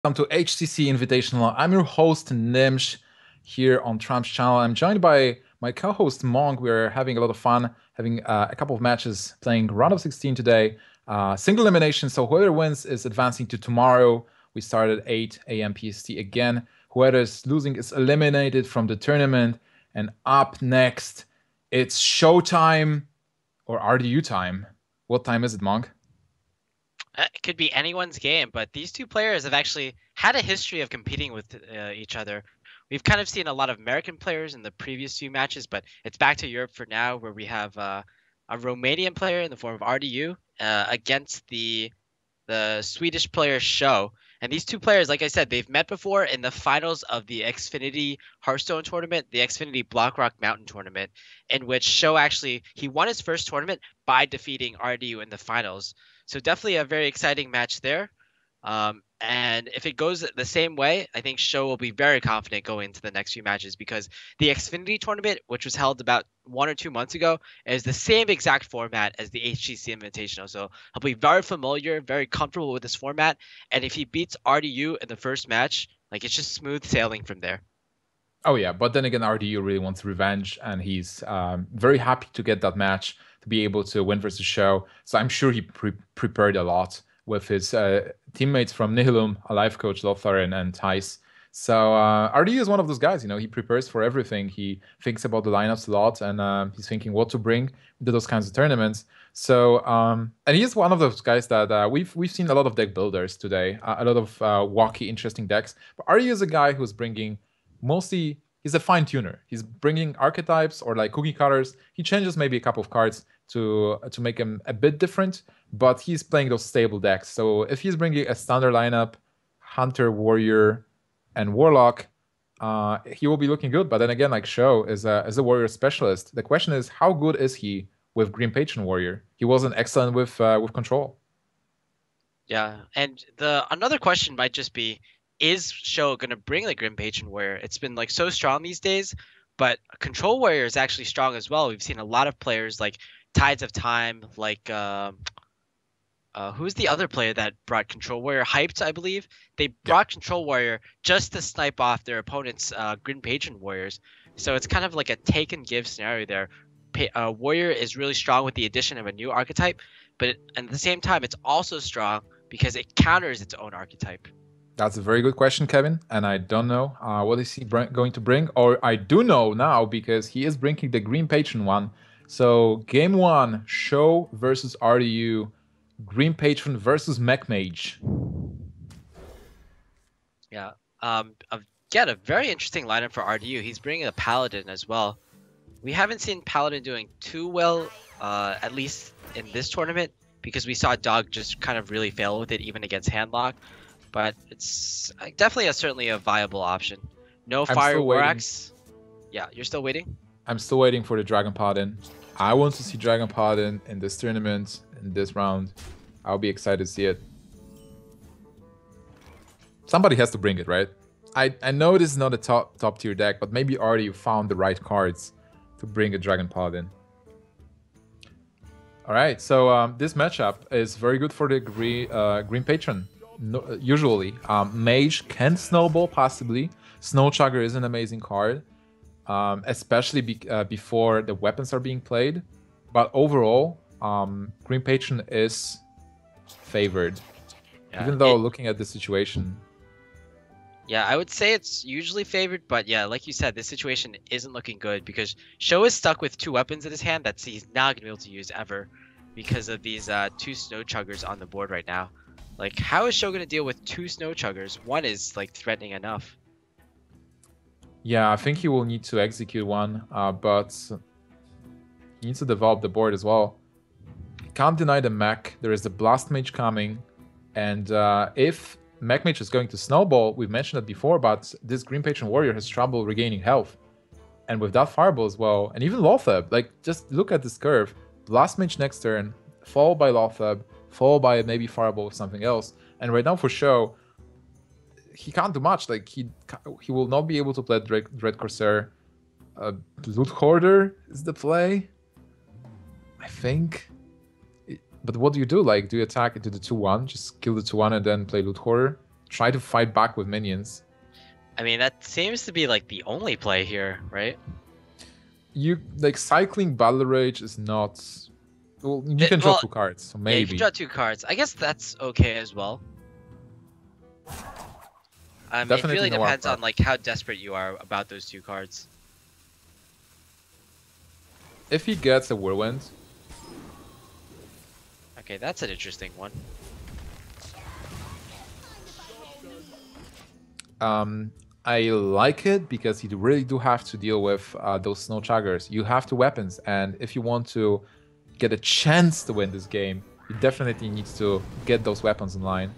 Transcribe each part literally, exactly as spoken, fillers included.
Welcome to H T C Invitational. I'm your host, Nimsh, here on Trump's channel. I'm joined by my co-host, Monk. We're having a lot of fun, having uh, a couple of matches, playing round of sixteen today. Uh, single elimination, so whoever wins is advancing to tomorrow. We start at eight A M P S T again. Whoever is losing is eliminated from the tournament. And up next, it's showtime or R D U time. What time is it, Monk? It could be anyone's game, but these two players have actually had a history of competing with uh, each other. We've kind of seen a lot of American players in the previous few matches, but it's back to Europe for now, where we have uh, a Romanian player in the form of R D U uh, against the the Swedish player SjoW. And these two players, like I said, they've met before in the finals of the Xfinity Hearthstone tournament, the Xfinity Blockrock Mountain tournament, in which SjoW actually he won his first tournament by defeating R D U in the finals. So definitely a very exciting match there. Um, and if it goes the same way, I think SjoW will be very confident going into the next few matches, because the Xfinity tournament, which was held about one or two months ago, is the same exact format as the H T C Invitational. So he'll be very familiar, very comfortable with this format. And if he beats R D U in the first match, like it's just smooth sailing from there. Oh yeah, but then again, R D U really wants revenge, and he's um, very happy to get that match to be able to win versus SjoW. So I'm sure he pre prepared a lot with his uh, teammates from Nihilum, a life coach, Lothar and, and Thijs. So uh, R D U is one of those guys, you know, he prepares for everything. He thinks about the lineups a lot, and uh, he's thinking what to bring into those kinds of tournaments. So, um, and he is one of those guys that uh, we've we've seen a lot of deck builders today, uh, a lot of uh, wacky, interesting decks. But R D U is a guy who's bringing mostly, he's a fine tuner. He's bringing archetypes or like cookie cutters. He changes maybe a couple of cards to to make him a bit different, but he's playing those stable decks. So if he's bringing a standard lineup, Hunter, Warrior, and Warlock, uh, he will be looking good. But then again, like SjoW is a is a Warrior specialist. The question is, how good is he with Green Patron Warrior? He wasn't excellent with uh, with Control. Yeah, and the another question might just be, is SjoW going to bring the Grim Patron Warrior? It's been like so strong these days, but Control Warrior is actually strong as well. We've seen a lot of players like Tides of Time, like uh, uh, who's the other player that brought Control Warrior? Hyped, I believe. They brought yeah. Control Warrior just to snipe off their opponent's uh, Grim Patron Warriors. So it's kind of like a take and give scenario there. Pa uh, Warrior is really strong with the addition of a new archetype, but it, at the same time, it's also strong because it counters its own archetype. That's a very good question, Kevin, and I don't know uh, what is he going to bring, or I do know now because he is bringing the Green Patron one. So game one, SjoW versus R D U, Green Patron versus Mech Mage. Yeah, um, again, a very interesting lineup for R D U. He's bringing a Paladin as well. We haven't seen Paladin doing too well, uh, at least in this tournament, because we saw Dog just kind of really fail with it, even against Handlock. But it's definitely a, certainly a viable option. No Fire War Axe. Yeah, you're still waiting? I'm still waiting for the Dragon Paladin. I want to see Dragon Paladin in this tournament, in this round. I'll be excited to see it. Somebody has to bring it, right? I, I know this is not a top top tier deck, but maybe already you found the right cards to bring a Dragon Paladin. Alright, so um, this matchup is very good for the green, uh, green Patron. No, usually, um, Mage can snowball possibly. Snowchugger is an amazing card, um, especially be, uh, before the weapons are being played. But overall, um, Green Patron is favored, yeah, even though it, looking at the situation. Yeah, I would say it's usually favored, but yeah, like you said, this situation isn't looking good because SjoW is stuck with two weapons in his hand that he's not gonna be able to use ever because of these uh, two Snowchuggers on the board right now. Like, how is SjoW going to deal with two Snowchuggers? One is, like, threatening enough. Yeah, I think he will need to execute one, uh, but he needs to develop the board as well. He can't deny the mech. There is the Blast Mage coming, and uh, if Mech Mage is going to snowball, we've mentioned it before, but this Green Patron Warrior has trouble regaining health. And with that Fireball as well, and even Lothab, like, just look at this curve. Blast Mage next turn, followed by Lothab, followed by maybe Fireball with something else. And right now for SjoW, he can't do much. Like, he he will not be able to play Dread, Dread Corsair. Uh, Loot Hoarder is the play, I think. It, but what do you do? Like, do you attack into the two one, just kill the two one and then play Loot Hoarder? try to fight back with minions. I mean, that seems to be like the only play here, right? You like cycling Battle Rage is not. Well, you It- can draw well, two cards, so Yeah, you can maybe. draw two cards. I guess that's okay as well. Um, it Definitely really no wild depends card. on like how desperate you are about those two cards. If he gets a Whirlwind, Okay, that's an interesting one. um, I like it because you really do have to deal with uh, those Snow Chuggers. You have two weapons, and if you want to get a chance to win this game, you definitely need to get those weapons in line.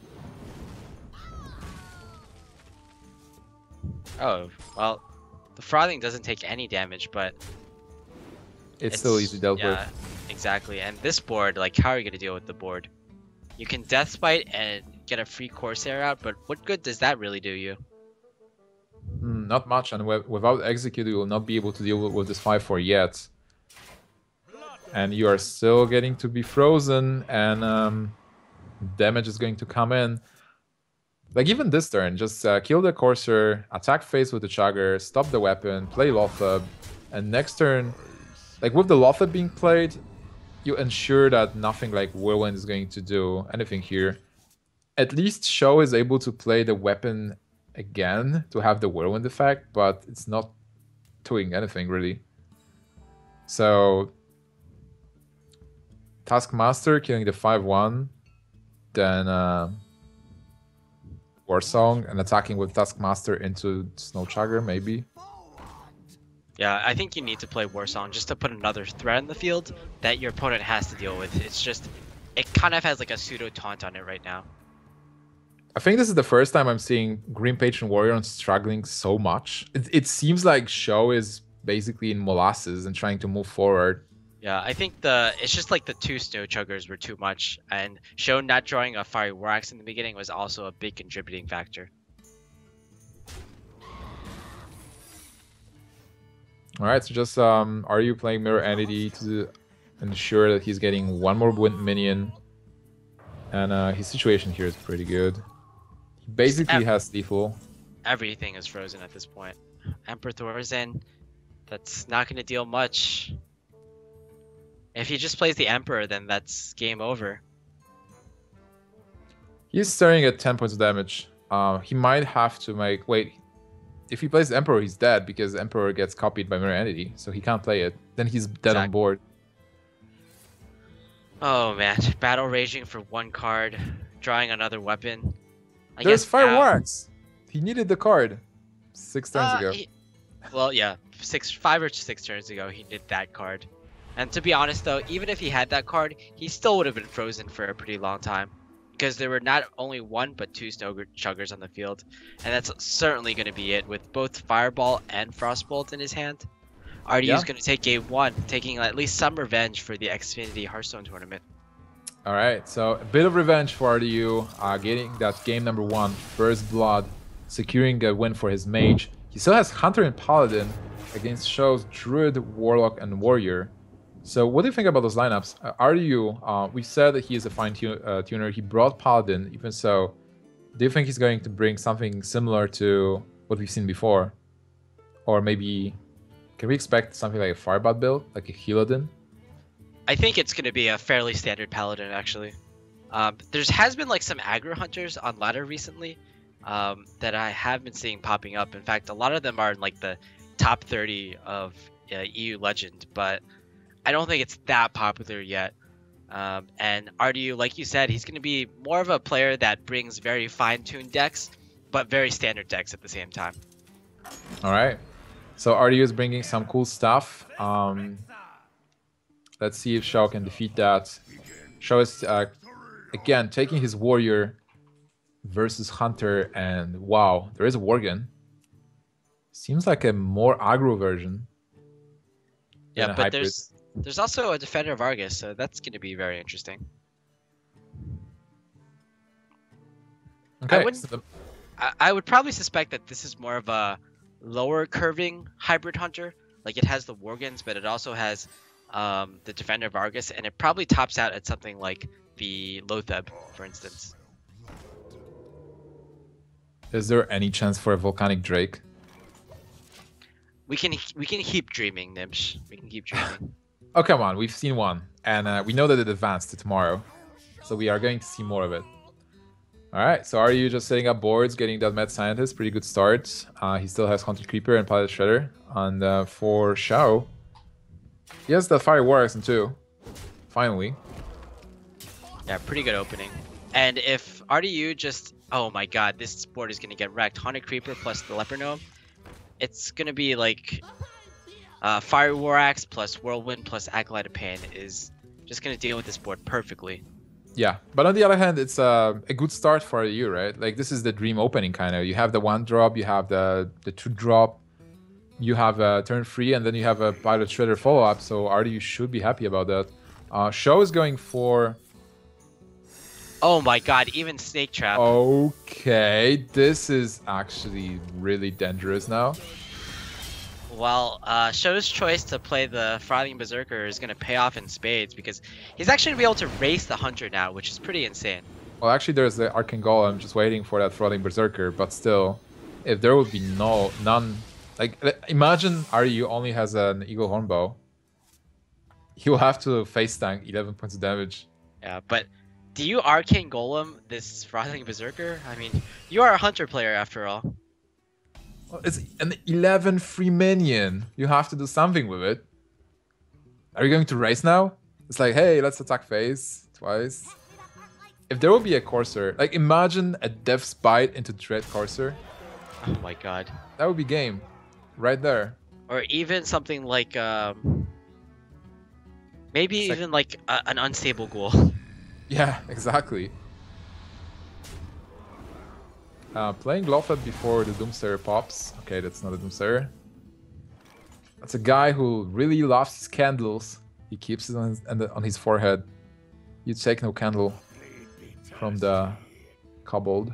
Oh, well, the frothing doesn't take any damage, but It's, still easy dealt yeah, with. exactly. And this board, like, how are you gonna deal with the board? You can Death Spite and get a free Corsair out, but what good does that really do you? Mm, not much, and wi- without Execute, you will not be able to deal with, with this five four yet. And you are still getting to be frozen, and um, damage is going to come in. Like, even this turn, just uh, kill the Corsair, attack face with the Chugger, stop the weapon, play Lothab, and next turn, like with the Lothab being played, you ensure that nothing like Whirlwind is going to do anything here. At least SjoW is able to play the weapon again to have the Whirlwind effect, but it's not doing anything really. So Taskmaster killing the five one, then uh, Warsong and attacking with Taskmaster into Snow Chugger maybe. Yeah, I think you need to play Warsong just to put another threat in the field that your opponent has to deal with. It's just, it kind of has like a pseudo taunt on it right now. I think this is the first time I'm seeing Green Patron Warrior struggling so much. It, it seems like SjoW is basically in molasses and trying to move forward. Yeah, I think the it's just like the two Snow Chuggers were too much, and SjoW not drawing a Fiery War Axe in the beginning was also a big contributing factor. Alright, so just um, are you playing Mirror Entity to ensure that he's getting one more win minion? And uh, his situation here is pretty good. He basically has lethal. Everything is frozen at this point. Emperor Thorzen, that's not going to deal much. If he just plays the Emperor, then that's game over. He's staring at ten points of damage. Uh, he might have to make... Wait, if he plays Emperor, he's dead because Emperor gets copied by Mirror Entity, so he can't play it. Then he's dead Exactly. on board. Oh man, battle raging for one card, drawing another weapon. I There's guess Fire now- War Axe. He needed the card six turns Uh, ago. he- well, yeah, six, five or six turns ago, he did that card. And to be honest, though, even if he had that card, he still would have been frozen for a pretty long time, because there were not only one but two Snow Chuggers on the field, and that's certainly going to be it with both Fireball and Frostbolt in his hand. R D U is Yeah. going to take game one, taking at least some revenge for the Xfinity Hearthstone tournament. All right, so a bit of revenge for R D U, uh, getting that game number one, First Blood, securing a win for his mage. He still has Hunter and Paladin against SjoW's Druid, Warlock, and Warrior. So what do you think about those lineups? Uh, R D U, uh, we said that he is a fine tu uh, tuner. He brought Paladin, even so. Do you think he's going to bring something similar to what we've seen before? Or maybe, can we expect something like a Firebot build, like a Healadin? I think it's going to be a fairly standard Paladin, actually. Um, there has been like some aggro hunters on ladder recently um, that I have been seeing popping up. In fact, a lot of them are in like the top thirty of uh, E U Legend, but I don't think it's that popular yet. Um, and R D U, like you said, he's going to be more of a player that brings very fine-tuned decks, but very standard decks at the same time. All right. So R D U is bringing some cool stuff. Um, let's see if SjoW can defeat that. SjoW is, uh, again, taking his Warrior versus Hunter, and wow, there is a Worgen. Seems like a more aggro version. Yeah, than a but hybrid. there's there's also a Defender of Argus, so that's going to be very interesting. Okay. wouldn't- so the- I, I would probably suspect that this is more of a lower curving hybrid hunter. Like it has the Worgens, but it also has um, the Defender of Argus, and it probably tops out at something like the Lothab, for instance. Is there any chance for a Volcanic Drake? We can we can keep dreaming, Nimsh. We can keep dreaming. Oh, come on. We've seen one. And uh, we know that it advanced to tomorrow. So we are going to see more of it. All right. So are you just setting up boards, getting that Mad Scientist? Pretty good start. Uh, he still has Hunter Creeper and Pilot Shredder. And uh, for SjoW, he has that Fire War Axe too. Finally. Yeah, pretty good opening. And if R D U just... Oh my god, this board is going to get wrecked. Hunter Creeper plus the Leper Gnome. It's going to be like... Uh, Fire War Axe plus Whirlwind plus Acolyte of Pain is just going to deal with this board perfectly. Yeah, but on the other hand, it's uh, a good start for you, right? Like, this is the dream opening, kind of. You have the one drop, you have the, the two drop, you have a turn free, and then you have a Pilot Shredder follow-up, so R D U should be happy about that. Uh, SjoW is going for... Oh my god, even Snake Trap. Okay, this is actually really dangerous now. Well, uh, SjoW's choice to play the Frothing Berserker is going to pay off in spades because he's actually going to be able to race the Hunter now, which is pretty insane. Well, actually, there's the Arcane Golem just waiting for that Frothing Berserker, but still, if there would be no none... Like, imagine R D U only has an Eagle Hornbow. He will have to face tank eleven points of damage. Yeah, but do you Arcane Golem this Frothing Berserker? I mean, you are a Hunter player after all. Well, it's an eleven free minion. You have to do something with it. Are you going to race now? It's like, hey, let's attack face twice. If there will be a Courser, like imagine a Death's Bite into Dread Courser. Oh my god. That would be game. Right there. Or even something like, um, maybe Sec even like a, an Unstable Ghoul. Yeah, exactly. Uh, playing Glowfed before the Doomsayer pops. Okay, that's not a Doomsayer. That's a guy who really loves his candles. He keeps it on his, on his forehead. You take no candle from the Kobold.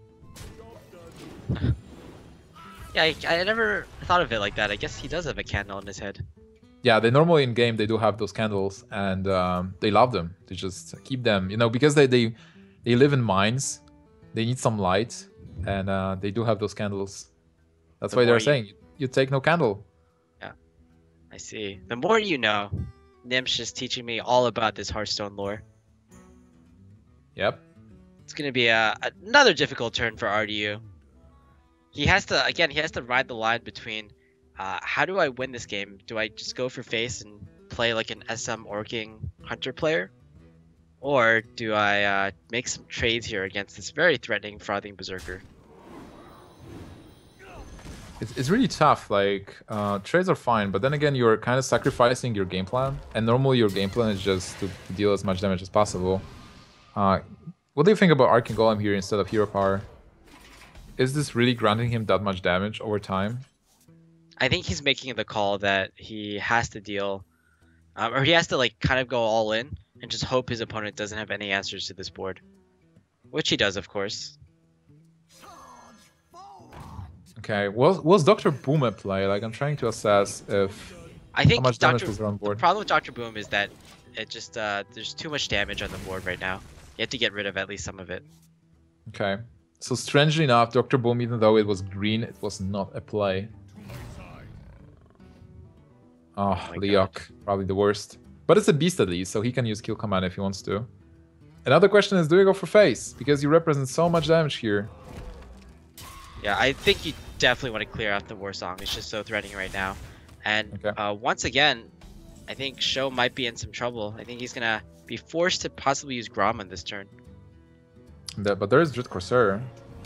Yeah, I, I never thought of it like that. I guess he does have a candle on his head. Yeah, they normally in game they do have those candles, and um, they love them. They just keep them, you know, because they they they live in mines. They need some light, and uh, they do have those candles. That's The why they're more you- saying you take no candle. I see. The more you know. Nimsh is teaching me all about this Hearthstone lore. Yep. It's going to be a, another difficult turn for R D U. He has to, again, he has to ride the line between uh, how do I win this game? Do I just go for face and play like an S M Orking Hunter player? Or do I uh, make some trades here against this very threatening Frothing Berserker? It's, it's really tough. Like, uh, trades are fine, but then again, you're kind of sacrificing your game plan. And normally your game plan is just to, to deal as much damage as possible. Uh, what do you think about Arcane Golem here instead of Hero Power? Is this really granting him that much damage over time? I think he's making the call that he has to deal, um, or he has to like kind of go all in and just hope his opponent doesn't have any answers to this board, which he does, of course. Okay, was was Doctor Boom at play? Like, I'm trying to assess if I think how much damage Doctor was on The board. problem with Doctor Boom is that it just uh, there's too much damage on the board right now. You have to get rid of at least some of it. Okay, so strangely enough, Doctor Boom, even though it was green, it was not a play. Oh, my Leok, probably the worst. But it's a beast at least, so he can use kill command if he wants to. Another question is, do you go for face? Because you represent so much damage here. Yeah, I think you definitely want to clear out the War Song. It's just so threatening right now. And Okay. uh, once again, I think SjoW might be in some trouble. I think he's gonna be forced to possibly use Grom on this turn. The- but there is Dread Corsair.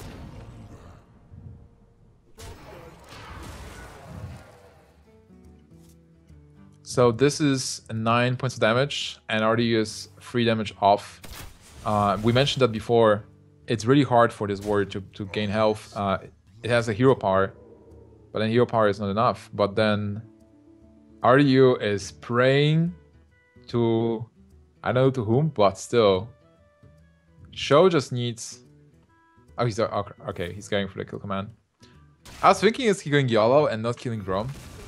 So this is nine points of damage, and R D U is three damage off. Uh, we mentioned that before. It's really hard for this warrior to, to gain health. Uh, it has a hero power, but then hero power is not enough. But then R D U is praying to, I don't know to whom, but still. SjoW just needs... Oh, he's... Okay, he's going for the kill command. I was thinking, is he going YOLO and not killing Grom?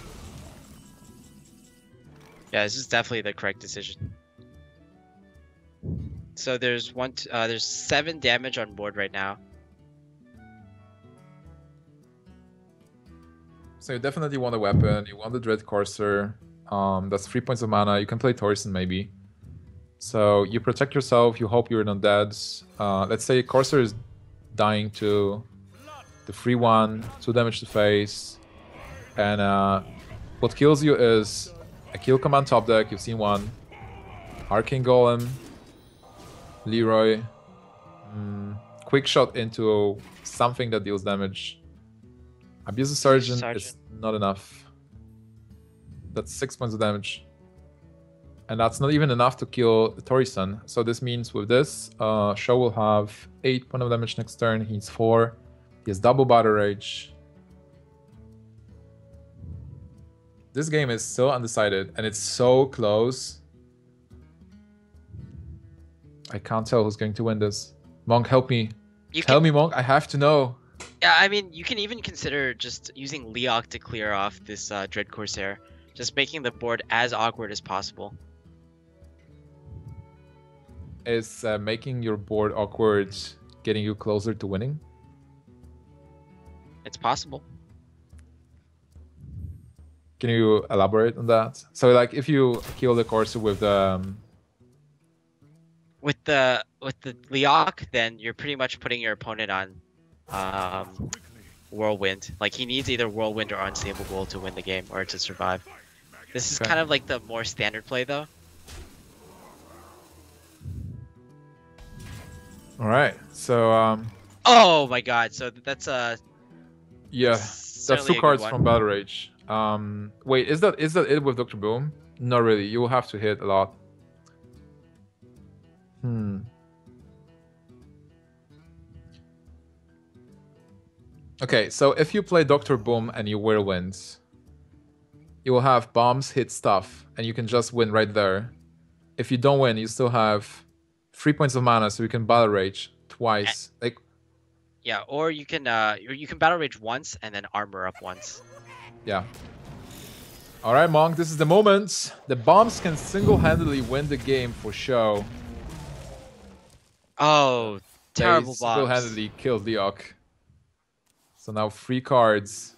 Yeah, this is definitely the correct decision. So there's one, t uh, there's seven damage on board right now. So you definitely want a weapon. You want the Dread Courser. Um, that's three points of mana. You can play Torsen maybe. So you protect yourself. You hope you're not dead. Uh, let's say Courser is dying to the free one, two damage to face, and uh, what kills you is a kill command top deck. You've seen one. Arcane Golem, Leroy, mm, quick shot into something that deals damage. Abuse the Sergeant, Sergeant. is not enough. That's six points of damage. And that's not even enough to kill Tori-san. So this means with this, uh, SjoW will have eight points of damage next turn. He needs four. He has double Battle Rage. This game is so undecided and it's so close. I can't tell who's going to win this. Monk, help me. You Tell can, me, Monk. I have to know. Yeah, I mean, you can even consider just using Leok to clear off this uh, Dread Corsair. Just making the board as awkward as possible. Is uh, making your board awkward getting you closer to winning? It's possible. Can you elaborate on that? So, like, if you kill the Corsair with the... Um... With the with the Leok, then you're pretty much putting your opponent on um, Whirlwind. Like, he needs either Whirlwind or Unstable Gold to win the game or to survive. This is Okay. kind of like the more standard play, though. All right. So, um, Oh my god, so that's uh yeah, that's certainly a two good cards one. from Battle Rage. Um, wait, is that is that it with Doctor Boom? Not really. You will have to hit a lot. Hmm. Okay, so if you play Doctor Boom and you Whirlwind, you will have bombs hit stuff, and you can just win right there. If you don't win, you still have three points of mana, so you can Battle Rage twice. Like, Yeah, or you can uh or you can Battle Rage once and then armor up once. yeah. All right, Monk, this is the moment. The bombs can single-handedly win the game for SjoW. Oh, terrible They bombs. single-handedly killed Leok. So now three cards.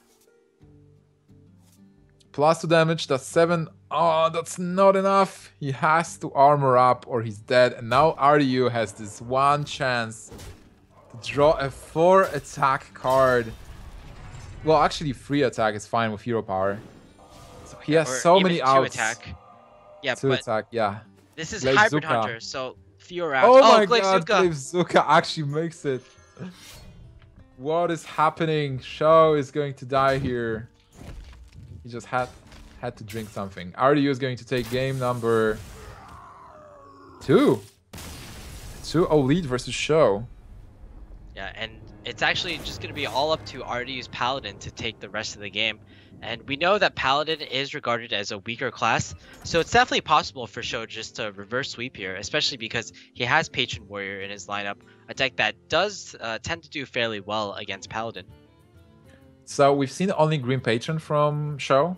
Plus two damage, that's seven. Oh, that's not enough. He has to armor up or he's dead. And now R D U has this one chance to draw a four attack card. Well, actually three attack is fine with hero power. So he has Or so even many two outs. attack. Yeah, Two but attack, yeah. this is Glaive Hybrid Zuka. Hunter, so fewer rounds. Oh, Oh, my Glaive god, Zuka. Glaive Zuka actually makes it. What is happening? SjoW is going to die here. He just had had to drink something. R D U is going to take game number two. two oh lead versus SjoW. Yeah, and it's actually just going to be all up to R D U's Paladin to take the rest of the game. And we know that Paladin is regarded as a weaker class, so it's definitely possible for SjoW just to reverse sweep here, especially because he has Patron Warrior in his lineup, a deck that does uh, tend to do fairly well against Paladin. So we've seen only Green Patron from SjoW.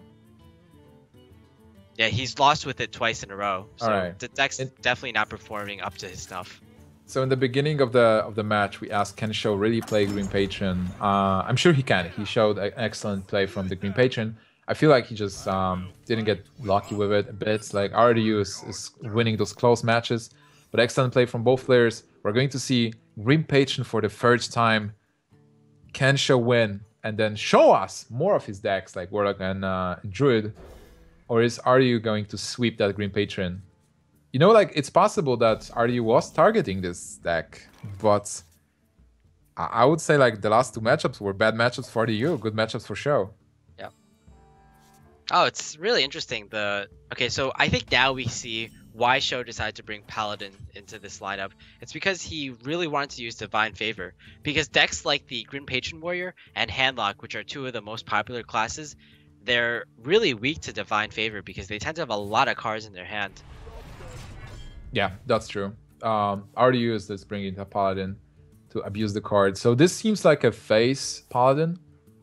Yeah, he's lost with it twice in a row, so Alright. the deck's It- definitely not performing up to his snuff. So in the beginning of the of the match, we asked, can SjoW really play Green Patron? Uh, I'm sure he can. He showed an excellent play from the Green Patron. I feel like he just um, didn't get lucky with it a bit. Like R D U is, is winning those close matches, but excellent play from both players. We're going to see Green Patron for the first time. Can SjoW win and then show us more of his decks like Warlock and uh, Druid? Or is R D U going to sweep that Green Patron? You know, like, it's possible that R D U was targeting this deck, but I I would say, like, the last two matchups were bad matchups for R D U, good matchups for SjoW. Yeah. Oh, it's really interesting. The okay, so I think now we see why SjoW decided to bring Paladin into this lineup. It's because he really wanted to use Divine Favor. Because decks like the Green Patron Warrior and Handlock, which are two of the most popular classes, they're really weak to Divine Favor because they tend to have a lot of cards in their hand. Yeah, that's true. Um, R D U is just bringing the Paladin to abuse the card. So this seems like a face Paladin.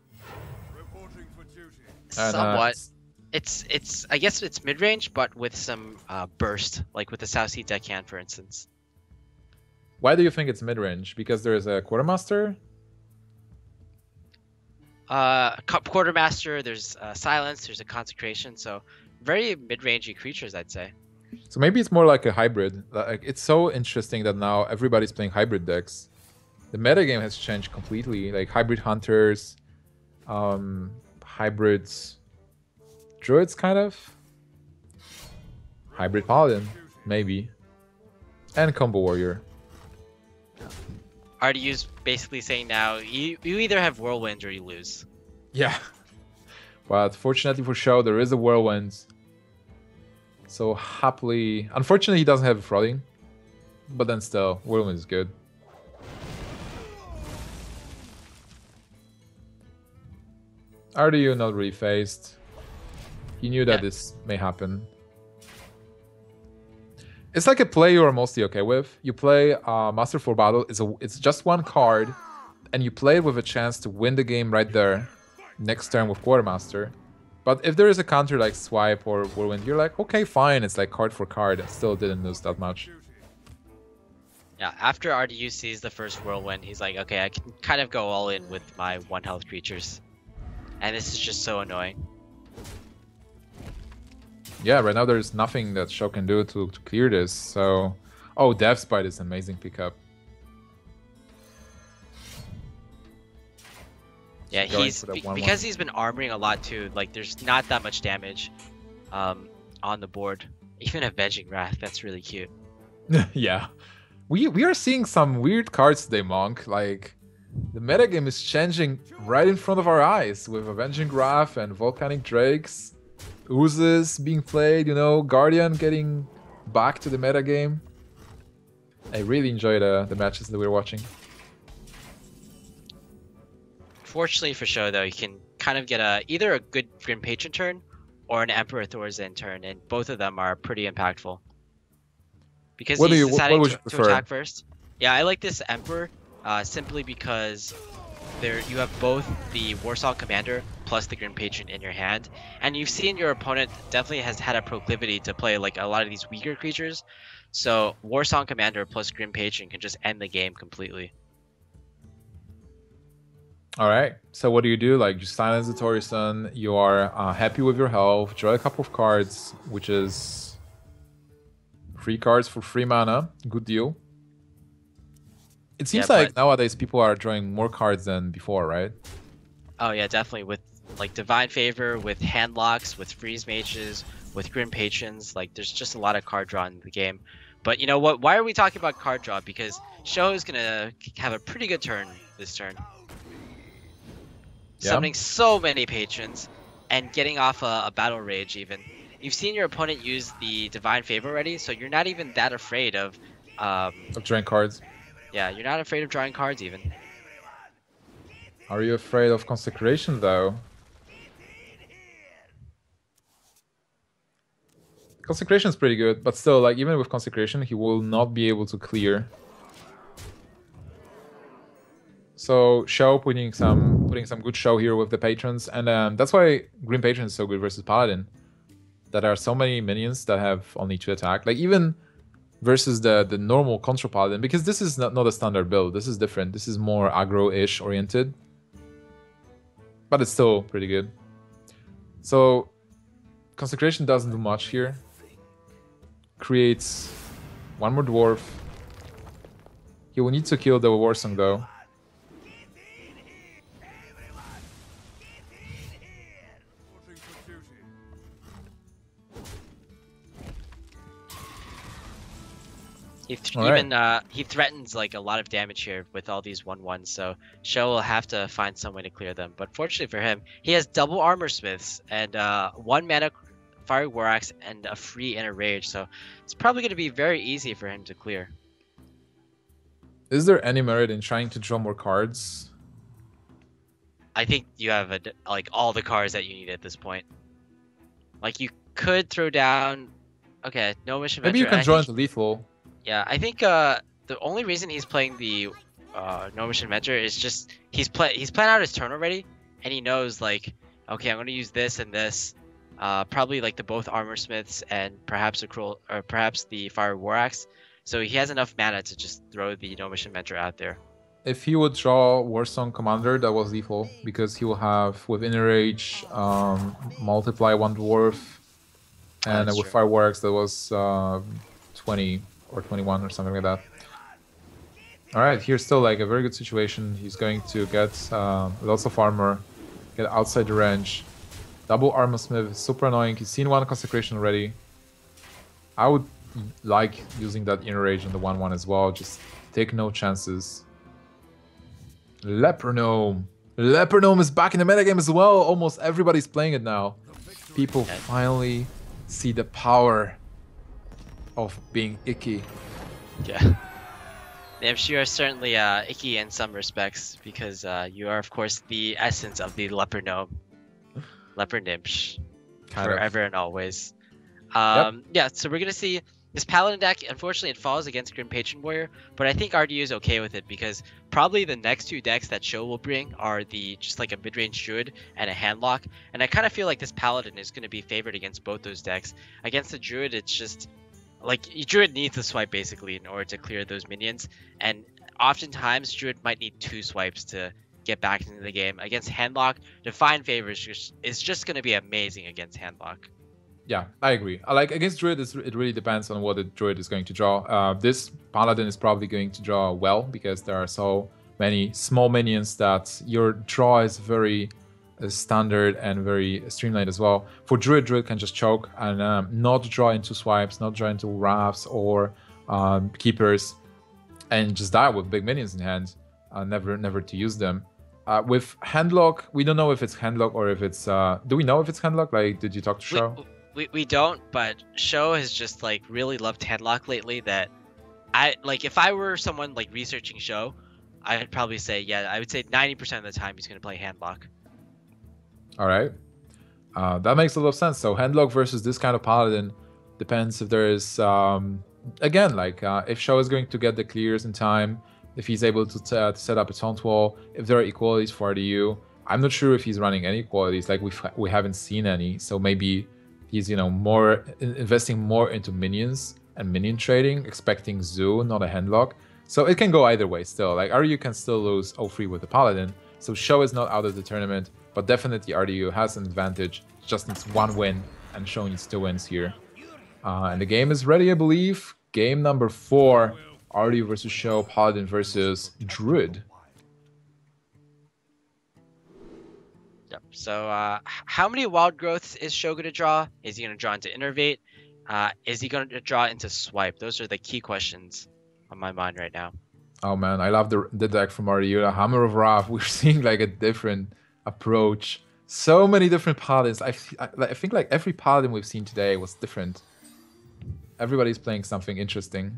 And, uh, Somewhat. It's it's I guess it's mid range, but with some uh, burst, like with the South Sea Deckhand, for instance. Why do you think it's mid-range? Because there is a Quartermaster? Uh, cu- Quartermaster. There's uh, Silence. There's a Consecration. So very mid-rangey creatures, I'd say. So maybe it's more like a hybrid. Like it's so interesting that now everybody's playing hybrid decks. The metagame has changed completely. Like hybrid hunters, um, hybrids, druids, kind of. Hybrid paladin, maybe, and combo warrior. R D U's basically saying now you you either have whirlwind or you lose. Yeah. But fortunately for SjoW, there is a whirlwind. So happily, unfortunately, he doesn't have a flooding, but then still, whirlwind is good. R D U not really phased. He knew that yeah. this may happen. It's like a play you are mostly okay with. You play uh, Master for Battle. It's a it's just one card, and you play it with a chance to win the game right there, next turn with Quartermaster. But if there is a counter like Swipe or Whirlwind, you're like, okay, fine. It's like card for card. I still didn't lose that much. Yeah, after R D U sees the first Whirlwind, he's like, okay, I can kind of go all in with my one health creatures. And this is just so annoying. Yeah, right now there's nothing that SjoW can do to, to clear this, so... Oh, Death Spite is an amazing pickup. Yeah, he's... Be one because one. He's been armoring a lot too, like, there's not that much damage um, on the board. Even Avenging Wrath, that's really cute. Yeah. We, we are seeing some weird cards today, Monk. Like, the metagame is changing right in front of our eyes, with Avenging Wrath and Volcanic Drakes. Oozes being played, you know, Guardian getting back to the metagame. I really enjoy the, the matches that we're watching. Fortunately for SjoW, though, you can kind of get a either a good Grim Patron turn or an Emperor Thor's-in turn, and both of them are pretty impactful. Because what he's do you, deciding what, what to, to attack first. Yeah, I like this Emperor uh, simply because there you have both the Warsong Commander plus the Grim Patron in your hand, and you've seen your opponent definitely has had a proclivity to play like a lot of these weaker creatures, so Warsong Commander plus Grim Patron can just end the game completely. Alright, so what do you do? Like, you silence the Torison, you are uh, happy with your health, draw a couple of cards, which is free cards for free mana, good deal. It seems yeah, like but... nowadays people are drawing more cards than before, right? Oh yeah, definitely. With like Divine Favor, with Handlocks, with Freeze Mages, with Grim Patrons, like there's just a lot of card draw in the game. But you know what? Why are we talking about card draw? Because SjoW is gonna have a pretty good turn this turn. Yeah. Summoning so many Patrons and getting off a, a Battle Rage even. You've seen your opponent use the Divine Favor already, so you're not even that afraid of... Um, of drawing cards. Yeah, you're not afraid of drawing cards even. Are you afraid of Consecration though? Consecration is pretty good, but still, like, even with Consecration, he will not be able to clear. So SjoW putting some putting some good show here with the patrons, and um, that's why Green Patron is so good versus Paladin. That there are so many minions that have only two attack, like even versus the the normal Control Paladin, because this is not not a standard build. This is different. This is more aggro-ish oriented, but it's still pretty good. So Consecration doesn't do much here. Creates one more dwarf. He will need to kill the Warsong though. He th even right. uh, he threatens like a lot of damage here with all these one ones, so SjoW will have to find some way to clear them. But fortunately for him, he has double armor smiths and uh, one mana fiery war axe and a free inner rage, so it's probably going to be very easy for him to clear. Is there any merit in trying to draw more cards? I think you have a, like all the cards that you need at this point. Like you could throw down, okay, no mission. Maybe you can draw into lethal. Yeah, I think uh, the only reason he's playing the uh, No Mission Mentor is just he's play he's planned out his turn already, and he knows like, okay, I'm gonna use this and this, uh, probably like the both armor smiths and perhaps a cruel or perhaps the fire war axe. So he has enough mana to just throw the No Mission Mentor out there. if he would draw Warsong Commander, that was lethal, because he will have, with Inner Rage, um, multiply one Dwarf, and That's with true. Fireworks, that was uh, twenty or twenty-one or something like that. Alright, here's still like a very good situation. He's going to get uh, lots of armor, get outside the range. Double Armor Smith is super annoying. He's seen one Consecration already. I would like using that Inner Rage on the one one as well. Just take no chances. Leper Gnome. Leper Gnome is back in the metagame as well. Almost everybody's playing it now. People finally see the power of being icky. Yeah. Nimsh, you are certainly uh, icky in some respects because uh, you are, of course, the essence of the Leper Gnome. Leper Nimsh. Kind Forever of. and always. Um, yep. Yeah, so we're going to see this Paladin deck. Unfortunately, it falls against Grim Patron Warrior, but I think R D U is okay with it because probably the next two decks that SjoW will bring are the just like a mid-range Druid and a Handlock, and I kind of feel like this Paladin is going to be favored against both those decks. Against the Druid, it's just like Druid needs to swipe basically in order to clear those minions, and oftentimes Druid might need two swipes to get back into the game. Against Handlock, Divine Favor is just, is just going to be amazing against Handlock. Yeah, I agree. Like against Druid, it's, it really depends on what the Druid is going to draw. Uh, this Paladin is probably going to draw well because there are so many small minions that your draw is very uh, standard and very streamlined as well. For Druid, Druid can just choke and um, not draw into swipes, not draw into Wraths or um, Keepers, and just die with big minions in hand. Uh, never, never to use them. Uh, with Handlock, we don't know if it's Handlock or if it's... Uh, do we know if it's Handlock? Like, did you talk to SjoW? We, we, we don't, but SjoW has just, like, really loved Handlock lately that... I like, if I were someone, like, researching SjoW, I'd probably say, yeah, I would say ninety percent of the time he's going to play Handlock. Alright. Uh, that makes a lot of sense. So, Handlock versus this kind of Paladin depends if there is... Um, again, like, uh, if SjoW is going to get the clears in time... If he's able to, t uh, to set up a taunt wall, if there are equalities for R D U. I'm not sure if he's running any equalities, like we've, we haven't seen any, so maybe he's, you know, more investing more into minions and minion trading, expecting Zoo, not a Handlock. So it can go either way still, like R D U can still lose oh three with the Paladin, so SjoW is not out of the tournament, but definitely R D U has an advantage, just needs one win, and SjoW needs two wins here. Uh, and the game is ready, I believe. Game number four. R D U versus SjoW, Paladin versus Druid. Yep. So, uh, how many wild growths is SjoW going to draw? Is he going to draw into Innervate? Uh, is he going to draw into Swipe? Those are the key questions on my mind right now. Oh man, I love the, the deck from R D U, the Hammer of Wrath. We're seeing like a different approach. So many different Paladins. I, I, I think like every Paladin we've seen today was different. Everybody's playing something interesting.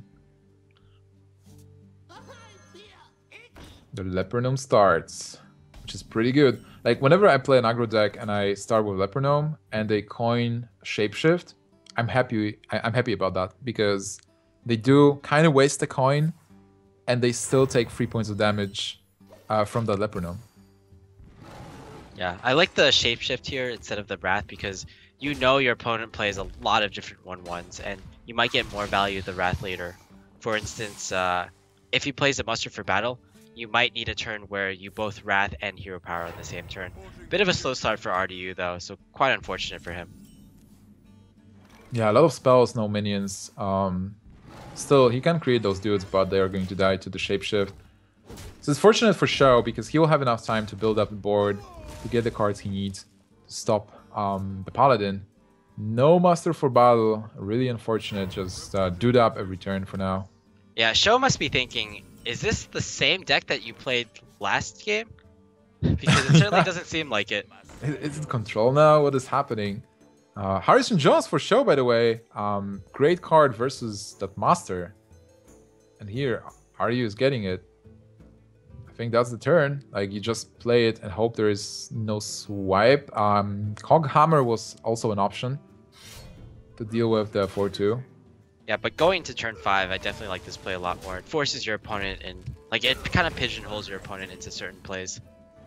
The Leper Gnome starts, which is pretty good. Like, whenever I play an aggro deck and I start with Leper Gnome and they coin Shapeshift, I'm happy I, I'm happy about that because they do kind of waste the coin and they still take three points of damage uh, from the Leper Gnome. Yeah, I like the Shapeshift here instead of the Wrath because you know your opponent plays a lot of different one ones and you might get more value of the Wrath later. For instance, uh, if he plays a Muster for Battle, you might need a turn where you both Wrath and Hero Power on the same turn. Bit of a slow start for R D U though, so quite unfortunate for him. Yeah, a lot of spells, no minions. Um, still, he can create those dudes, but they are going to die to the Shapeshift. So it's fortunate for SjoW because he will have enough time to build up the board, to get the cards he needs to stop um, the Paladin. No Muster for Battle, really unfortunate, just uh, dude up every turn for now. Yeah, SjoW must be thinking, is this the same deck that you played last game? Because it certainly doesn't seem like it. Is it Control now? What is happening? Uh, Harrison Jones for SjoW, by the way. Um, great card versus that Master. And here, R D U is getting it. I think that's the turn. Like, you just play it and hope there is no swipe. Um, Coghammer was also an option to deal with the four two. Yeah, but going to turn five, I definitely like this play a lot more. It forces your opponent and like it kind of pigeonholes your opponent into certain plays.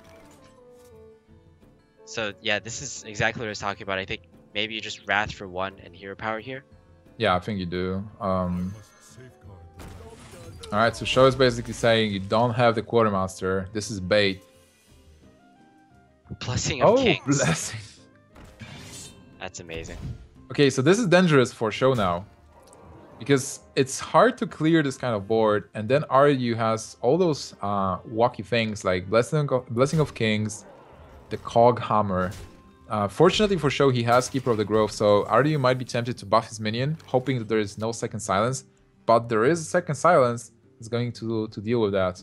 So yeah, this is exactly what I was talking about. I think maybe you just Wrath for one and Hero Power here. Yeah, I think you do. Um, All right, so SjoW is basically saying you don't have the quartermaster. This is bait. Blessing of Oh, Kings. blessing. That's amazing. Okay, so this is dangerous for SjoW now. Because it's hard to clear this kind of board, and then R U has all those uh, wacky things like Blessing of, Blessing of Kings, the Cog Hammer. Uh, fortunately for SjoW, he has Keeper of the Grove, so R U might be tempted to buff his minion, hoping that there is no second silence. But there is a second silence that's going to, to deal with that.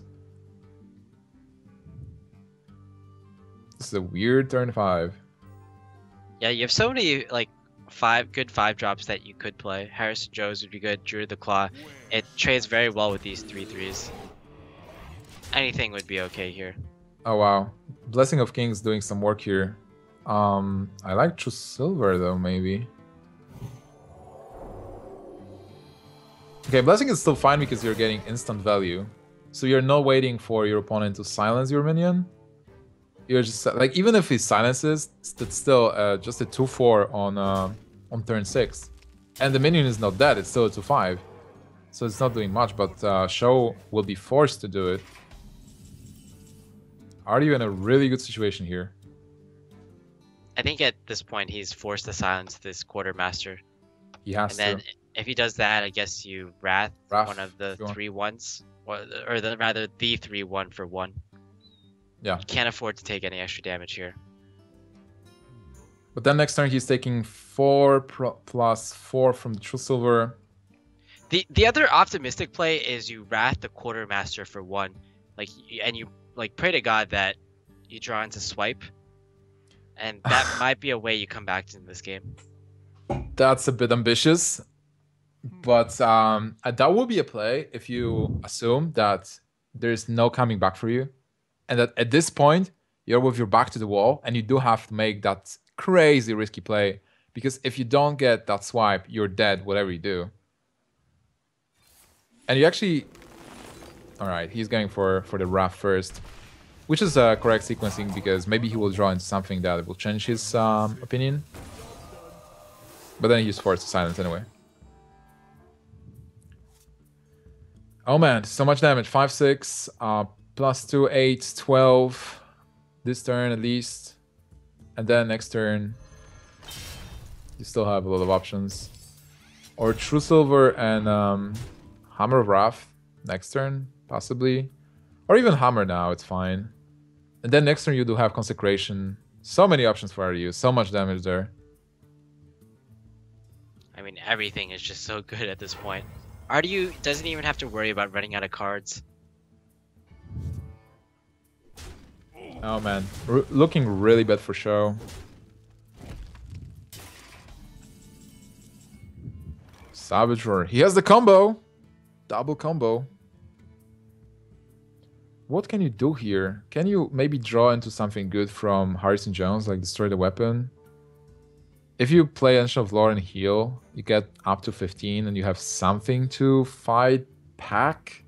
This is a weird turn five. Yeah, you have so many like five good five drops that you could play. Harrison Joes would be good. Druid the Claw. It trades very well with these three threes. Anything would be okay here. Oh wow, Blessing of Kings doing some work here. Um, I like True Silver though, maybe. Okay, Blessing is still fine because you're getting instant value. So you're not waiting for your opponent to silence your minion. You're just like, even if he silences, it's still uh, just a two four on uh, on turn six, and the minion is not dead. It's still a two five, so it's not doing much. But uh, SjoW will be forced to do it. Are you in a really good situation here? I think at this point he's forced to silence this quartermaster. He has and then to. If he does that, I guess you wrath, Wrath, one of the if you want. three ones, or, or the, rather the three one for one. Yeah. You can't afford to take any extra damage here. But then next turn he's taking four pro plus four from the True Silver. The the other optimistic play is you wrath the quartermaster for one, like, and you like pray to God that you draw into swipe, and that might be a way you come back to this game. That's a bit ambitious, but um, that will be a play if you assume that there's no coming back for you, and that at this point you're with your back to the wall, and you do have to make that crazy risky play, because if you don't get that swipe, you're dead whatever you do. And you actually, all right, he's going for for the Wrath first, which is a correct sequencing, because maybe he will draw into something that will change his um, opinion. But then he's forced to silence anyway. Oh man, so much damage. five six, uh, plus two, eight, twelve. This turn at least. And then next turn, you still have a lot of options. Or True Silver and um, Hammer of Wrath next turn, possibly. Or even Hammer now, it's fine. And then next turn you do have Consecration. So many options for R U, so much damage there. I mean, everything is just so good at this point. R U doesn't even have to worry about running out of cards. Oh man, R looking really bad for SjoW. Savage Roar. He has the combo! Double combo. What can you do here? Can you maybe draw into something good from Harrison Jones, like destroy the weapon? If you play Ancient of Lore and heal, you get up to fifteen and you have something to fight pack?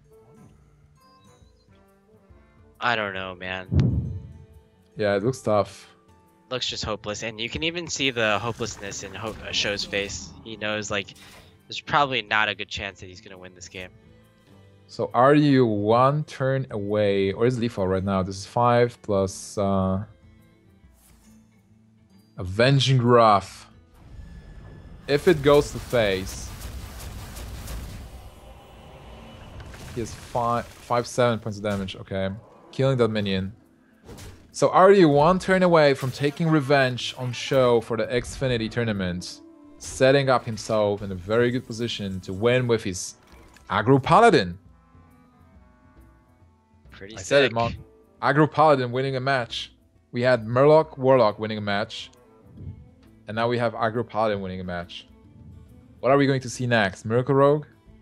I don't know, man. Yeah, it looks tough. Looks just hopeless, and you can even see the hopelessness in Ho SjoW's face. He knows, like, there's probably not a good chance that he's gonna win this game. So are you one turn away, or is lethal right now? This is five plus uh, Avenging Wrath. If it goes to face, he has five, five, seven points of damage. Okay, killing that minion. So are you one turn away from taking revenge on SjoW for the Xfinity tournament, setting up himself in a very good position to win with his Aggro Paladin? Pretty I sick. said it, Mon. Aggro Paladin winning a match. We had Murloc Warlock winning a match. And now we have Aggro Paladin winning a match. What are we going to see next? Miracle Rogue?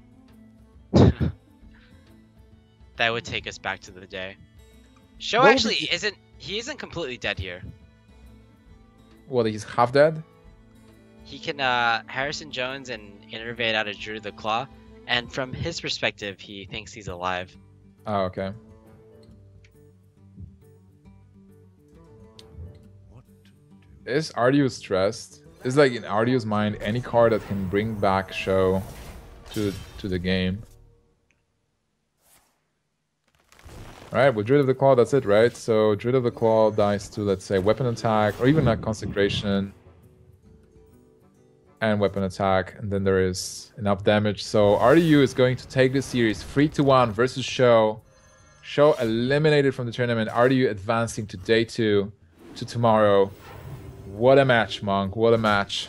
That would take us back to the day. SjoW What would actually be- isn't, he isn't completely dead here. What, he's half dead? He can uh, Harrison Jones and innervate out of Drew the Claw, and from his perspective, he thinks he's alive. Oh, okay. Is Ardu stressed? Is like in Ardu's mind any card that can bring back SjoW to to the game? All right, with Druid of the Claw, that's it, right? So Druid of the Claw dies to, let's say, weapon attack, or even a Consecration and weapon attack, and then there is enough damage. So R D U is going to take this series three to one versus SjoW. SjoW eliminated from the tournament. R D U advancing to day two, to tomorrow. What a match, Monk. What a match.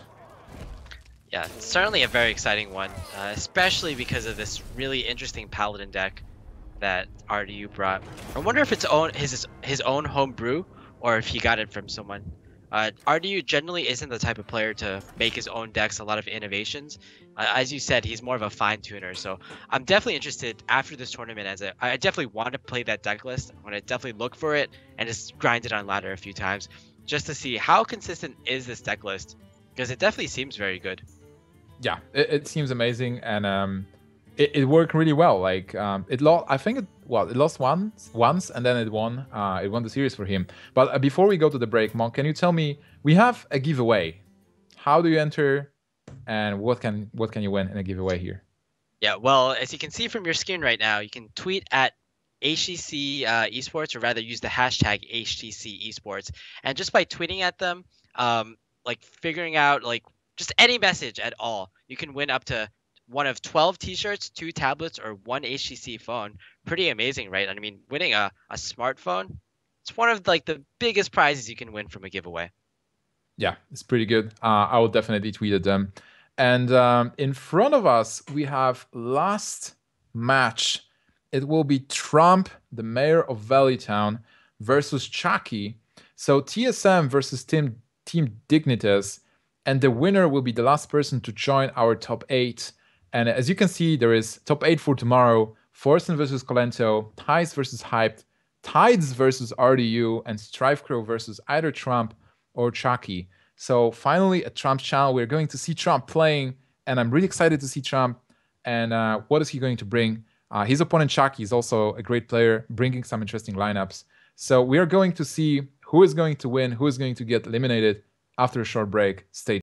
Yeah, it's certainly a very exciting one, uh, especially because of this really interesting Paladin deck that R D U brought. I wonder if it's own his his own home brew or if he got it from someone. Uh, R D U generally isn't the type of player to make his own decks, a lot of innovations. Uh, as you said, he's more of a fine tuner. So I'm definitely interested after this tournament. As a, I definitely want to play that deck list. I want to definitely look for it and just grind it on ladder a few times just to see how consistent is this deck list, because it definitely seems very good. Yeah, it, it seems amazing, and um, it, it worked really well. Like um, it lost, I think it well, it lost once, once, and then it won. Uh, it won the series for him. But uh, before we go to the break, Monk, can you tell me, we have a giveaway. How do you enter, and what can what can you win in a giveaway here? Yeah, well, as you can see from your screen right now, you can tweet at H T C uh, esports, or rather use the hashtag H T C esports, and just by tweeting at them, um, like figuring out like just any message at all, you can win up to one of twelve t-shirts, two tablets, or one H T C phone. Pretty amazing, right? I mean, winning a, a smartphone, it's one of like the biggest prizes you can win from a giveaway. Yeah, it's pretty good. Uh, I will definitely tweet at them. And um, in front of us, we have last match. It will be Trump, the mayor of Valleytown, versus Chucky. So T S M versus Team, Team Dignitas. And the winner will be the last person to join our top eight. And as you can see, there is top eight for tomorrow. Forsen versus Colento, Tides versus Hyped, Tides versus R D U, and Strife Crow versus either Trump or Chucky. So finally, at Trump's channel, we're going to see Trump playing. And I'm really excited to see Trump. And uh, what is he going to bring? Uh, his opponent, Chucky, is also a great player, bringing some interesting lineups. So we are going to see who is going to win, who is going to get eliminated after a short break. Stay